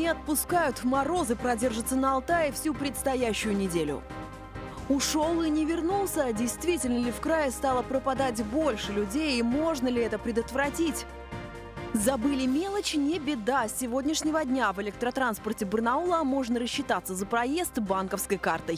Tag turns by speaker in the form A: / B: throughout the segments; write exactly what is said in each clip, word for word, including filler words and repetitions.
A: не отпускают. Морозы продержатся на Алтае всю предстоящую неделю. Ушел и не вернулся. Действительно ли в крае стало пропадать больше людей и можно ли это предотвратить? Забыли мелочь, не беда. С сегодняшнего дня в электротранспорте Барнаула можно рассчитаться за проезд банковской картой.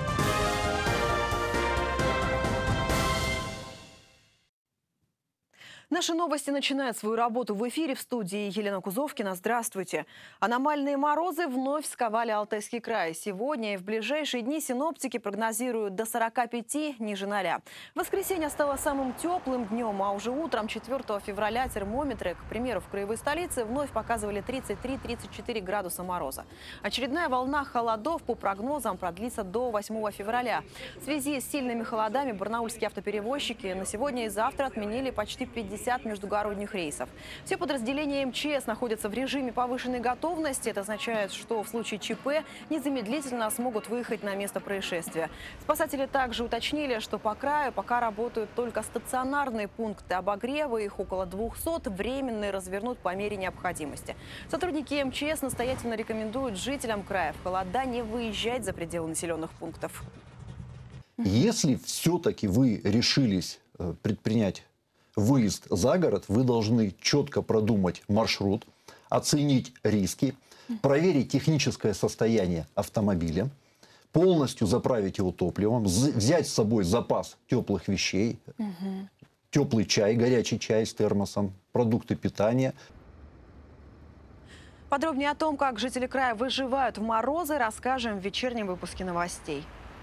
A: Наши новости начинают свою работу в эфире. В студии Елена Кузовкина. Здравствуйте. Аномальные морозы вновь сковали Алтайский край. Сегодня и в ближайшие дни синоптики прогнозируют до сорока пяти ниже ноля. Воскресенье стало самым теплым днем, а уже утром четвёртого февраля термометры, к примеру, в краевой столице вновь показывали тридцать три — тридцать четыре градуса мороза. Очередная волна холодов, по прогнозам, продлится до восьмого февраля. В связи с сильными холодами барнаульские автоперевозчики на сегодня и завтра отменили почти пятьдесят междугородних рейсов. Все подразделения эм че эс находятся в режиме повышенной готовности. Это означает, что в случае ЧП незамедлительно смогут выехать на место происшествия. Спасатели также уточнили, что по краю пока работают только стационарные пункты обогрева. Их около двухсот, временные развернут по мере необходимости. Сотрудники эм че эс настоятельно рекомендуют жителям края в холода не выезжать за пределы населенных пунктов.
B: Если все-таки вы решились предпринять выезд за город, вы должны четко продумать маршрут, оценить риски, проверить техническое состояние автомобиля, полностью заправить его топливом, взять с собой запас теплых вещей, угу. теплый чай, горячий чай с термосом, продукты питания.
A: Подробнее о том, как жители края выживают в морозы, расскажем в вечернем выпуске новостей.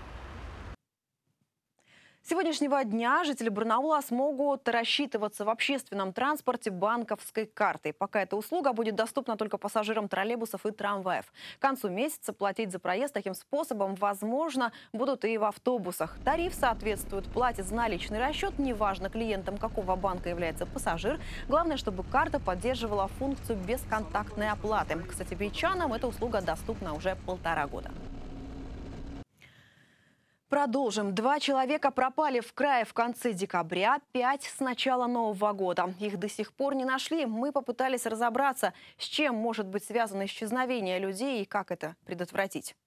A: С сегодняшнего дня жители Барнаула смогут рассчитываться в общественном транспорте банковской картой. Пока эта услуга будет доступна только пассажирам троллейбусов и трамваев. К концу месяца платить за проезд таким способом, возможно, будут и в автобусах. Тариф соответствует плате за наличный расчет. Неважно, клиентом какого банка является пассажир. Главное, чтобы карта поддерживала функцию бесконтактной оплаты. Кстати, бичанам эта услуга доступна уже полтора года. Продолжим. Два человека пропали в крае в конце декабря, пять с начала Нового года. Их до сих пор не нашли. Мы попытались разобраться, с чем может быть связано исчезновение людей и как это предотвратить.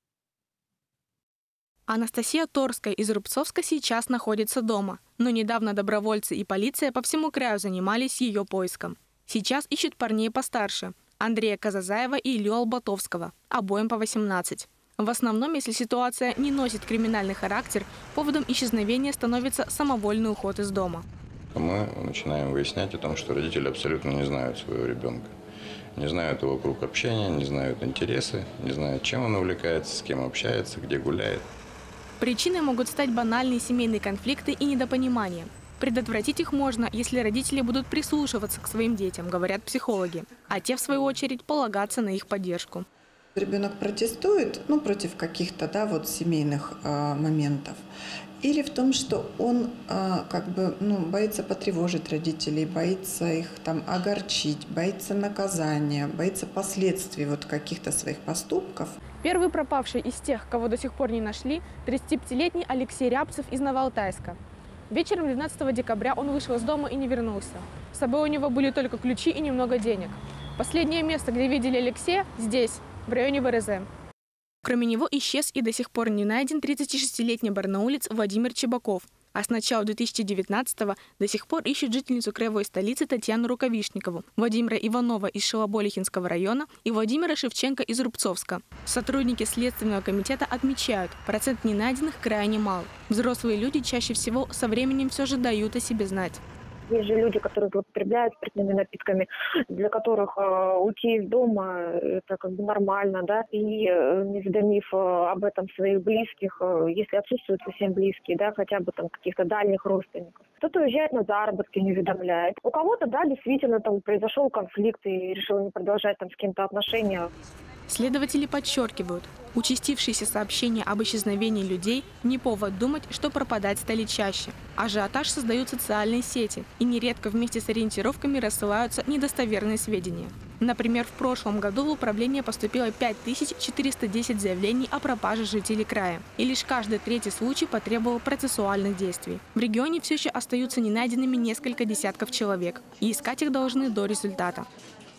C: Анастасия Торская из Рубцовска сейчас находится дома. Но недавно добровольцы и полиция по всему краю занимались ее поиском. Сейчас ищут парней постарше – Андрея Казазаева и Илью Албатовского, обоим по восемнадцать. В основном, если ситуация не носит криминальный характер, поводом исчезновения становится самовольный уход из дома.
D: Мы начинаем выяснять о том, что родители абсолютно не знают своего ребенка. Не знают его круг общения, не знают интересы, не знают, чем он увлекается, с кем общается, где гуляет.
C: Причиной могут стать банальные семейные конфликты и недопонимания. Предотвратить их можно, если родители будут прислушиваться к своим детям, говорят психологи, а те, в свою очередь, полагаться на их поддержку.
E: Ребенок протестует, ну, против каких-то, да, вот семейных э, моментов, или в том, что он э, как бы, ну, боится потревожить родителей, боится их там огорчить, боится наказания, боится последствий вот каких-то своих поступков.
C: Первый пропавший из тех, кого до сих пор не нашли, тридцатипятилетний Алексей Рябцев из Новоалтайска. Вечером двенадцатого декабря он вышел из дома и не вернулся. С собой у него были только ключи и немного денег. Последнее место, где видели Алексея, здесь, в районе вэ эр зэ. Кроме него исчез и до сих пор не найден тридцатишестилетний барнаулец Владимир Чебаков. А с начала две тысячи девятнадцатого до сих пор ищут жительницу краевой столицы Татьяну Рукавишникову, Владимира Иванова из Шелоболихинского района и Владимира Шевченко из Рубцовска. Сотрудники Следственного комитета отмечают, процент ненайденных крайне мал. Взрослые люди чаще всего со временем все же дают о себе знать.
F: Есть же люди, которые злоупотребляют спиртными напитками, для которых э, уйти из дома – это как бы нормально, да, и э, не уведомив э, об этом своих близких, э, если отсутствуют совсем близкие, да, хотя бы там каких-то дальних родственников. Кто-то уезжает на заработки, не уведомляет. У кого-то, да, действительно там произошел конфликт и решил не продолжать там с кем-то отношения.
C: Следователи подчеркивают, участившиеся сообщения об исчезновении людей не повод думать, что пропадать стали чаще. Ажиотаж создают социальные сети, и нередко вместе с ориентировками рассылаются недостоверные сведения. Например, в прошлом году в управление поступило пять тысяч четыреста десять заявлений о пропаже жителей края, и лишь каждый третий случай потребовал процессуальных действий. В регионе все еще остаются ненайденными несколько десятков человек, и искать их должны до результата.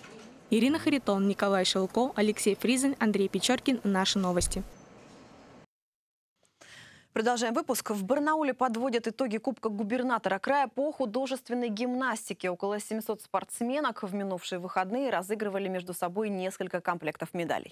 C: Ирина Харитон, Николай Шелко, Алексей Фризин, Андрей Печоркин. Наши новости.
A: Продолжаем выпуск. В Барнауле подводят итоги Кубка губернатора края по художественной гимнастике. Около семисот спортсменок в минувшие выходные разыгрывали между собой несколько комплектов медалей.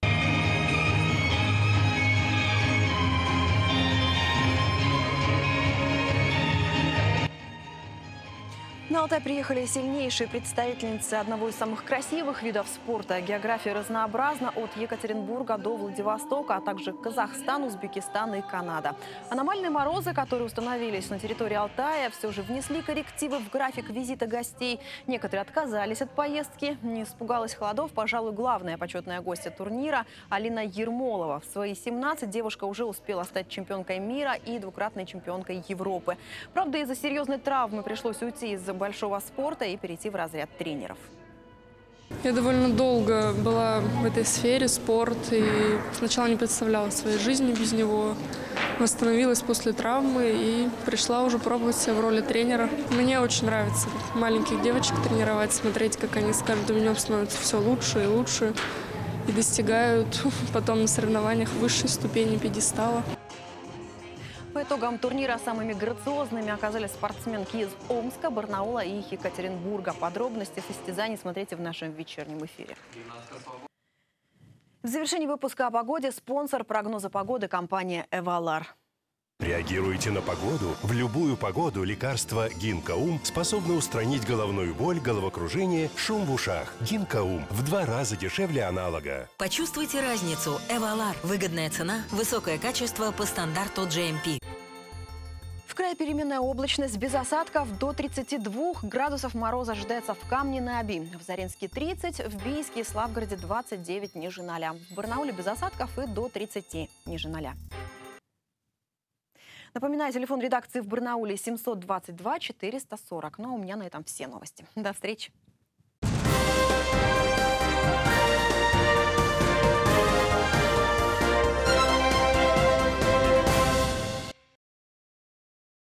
A: На Алтай приехали сильнейшие представительницы одного из самых красивых видов спорта. География разнообразна от Екатеринбурга до Владивостока, а также Казахстан, Узбекистан и Канада. Аномальные морозы, которые установились на территории Алтая, все же внесли коррективы в график визита гостей. Некоторые отказались от поездки. Не испугалась холодов, пожалуй, главная почетная гостья турнира Алина Ермолова. В свои семнадцать девушка уже успела стать чемпионкой мира и двукратной чемпионкой Европы. Правда, из-за серьезной травмы пришлось уйти из большого спорта и перейти в разряд тренеров.
G: Я довольно долго была в этой сфере, спорт, и сначала не представляла своей жизни без него. Восстановилась после травмы и пришла уже пробовать себя в роли тренера. Мне очень нравится маленьких девочек тренировать, смотреть, как они с каждым днем становятся все лучше и лучше и достигают потом на соревнованиях высшей ступени пьедестала.
A: По итогам турнира самыми грациозными оказались спортсменки из Омска, Барнаула и Екатеринбурга. Подробности состязаний смотрите в нашем вечернем эфире. В завершении выпуска о погоде спонсор прогноза погоды — компания «Эвалар».
H: Реагируйте на погоду. В любую погоду лекарство Гинкоум способно устранить головную боль, головокружение, шум в ушах. Гинкоум в два раза дешевле аналога.
I: Почувствуйте разницу. Эвалар. Выгодная цена, высокое качество по стандарту джи эм пи.
A: В крае переменная облачность без осадков. До тридцати двух градусов мороза ожидается в Камне на Оби. В Заринске тридцать, в Бийске и Славгороде двадцать девять ниже ноля. В Барнауле без осадков и до тридцати ниже ноля. Напоминаю, телефон редакции в Барнауле семьсот двадцать два четыреста сорок. Ну а у меня на этом все новости. До встречи.